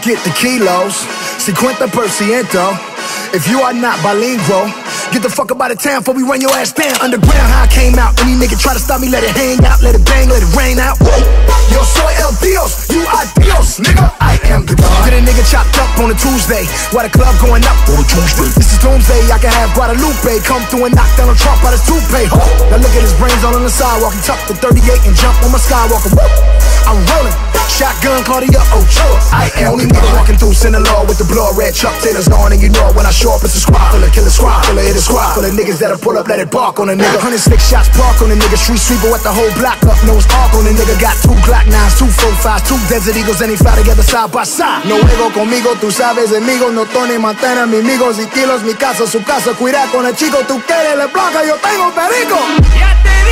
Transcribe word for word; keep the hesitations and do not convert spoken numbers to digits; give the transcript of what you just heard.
get the kilos, cincuenta por ciento. If you are not bilingual, get the fuck up out of town before we run your ass down. Underground, how I came out. Any nigga try to stop me, let it hang out, let it bang, let it rain out. Yo soy el Dios, you are Dios, nigga. I am the God. Get a nigga chopped up on a Tuesday, while the club going up on a Tuesday. This is doomsday, I can have Guadalupe come through and knock down a Trump out his toupee. Now look at his brains all on the sidewalk. He tucked the thirty-eight and jump on my Skywalker. Woo! I'm rolling, shotgun Claudia Ochoa. I am only nigga walking through Sinaloa with the blood red Chuck Taylors on, and you know when I show up it's a squad full of killer squad full of hit a squad full of niggas that'll pull up, let it bark on a nigga. Hundred six shots park on a nigga, street sweeper with the whole block up, nose arc on a nigga. Got two Glock nines, two four fives, two Desert Eagles, and they fly together side by side. No juego conmigo, tú sabes, amigos, no Tony Montana, mi amigos y kilos, mi casa, su casa, cuidar con el chico, tú quieres la blanca, yo tengo perico.